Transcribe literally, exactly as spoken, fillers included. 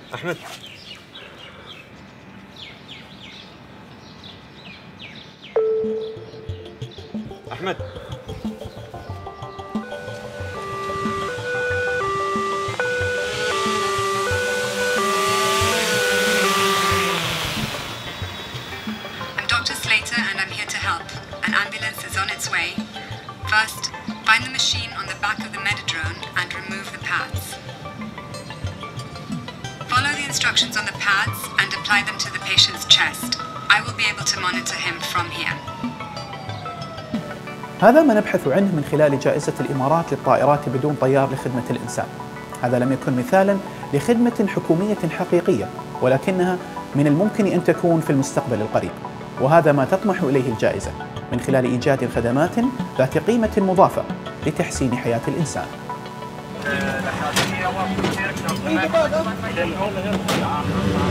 أحمد. أحمد. I'm Doctor Slater and I'm here to help. An ambulance is on its way. First, find the machine on the back of the Medidrone and remove the pads. Follow the instructions on the pads and apply them to the patient's chest. I will be able to monitor him from here. هذا ما نبحث عنه من خلال جائزة الإمارات للطائرات بدون طيار لخدمة الإنسان. هذا لم يكن مثالاً لخدمة حكومية حقيقية، ولكنها من الممكن أن تكون في المستقبل القريب، وهذا ما تطمح إليه الجائزة من خلال إيجاد خدمات ذات قيمة مضافة لتحسين حياة الإنسان. الأكاديمية